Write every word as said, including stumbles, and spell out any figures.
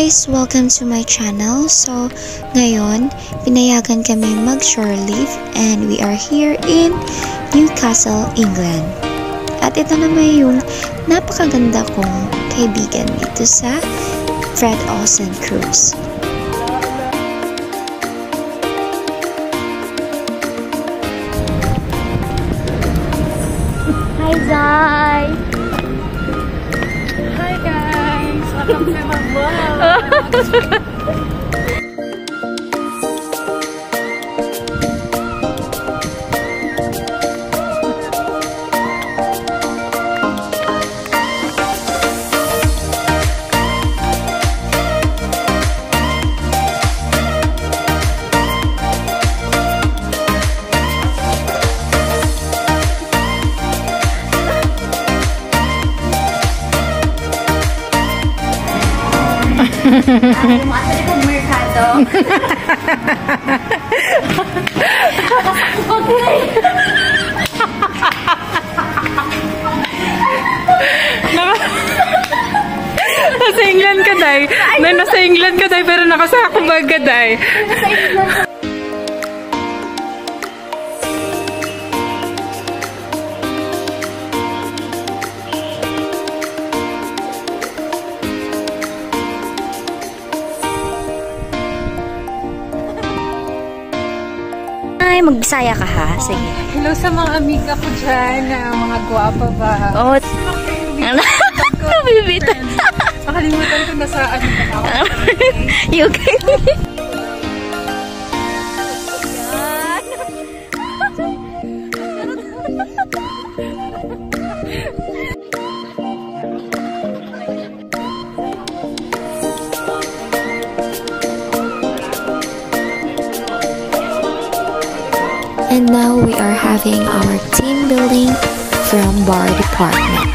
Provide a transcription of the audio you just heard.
guys! Welcome to my channel. So, ngayon, pinayagan kami mag-shore leave and we are here in Newcastle, England. At ito naman yung napakaganda kong kaibigan dito sa Fred Olsen Cruise. Hi guys! Hi guys! Welcome to my vlog! Ay, maasali kong merkado. Okay. Nasa England ka, day. Na, nasa England ka, day, pero nakasakubag ka, day. Nasa England. Ay, magbisaya ka ha? Sige. Hello sa mga amiga ko dyan, na mga guwapa ba? Oo. Oh, nabibitan. Nakalimutan ko na sa ano na ako. You can... And now we are having our team building from bar department.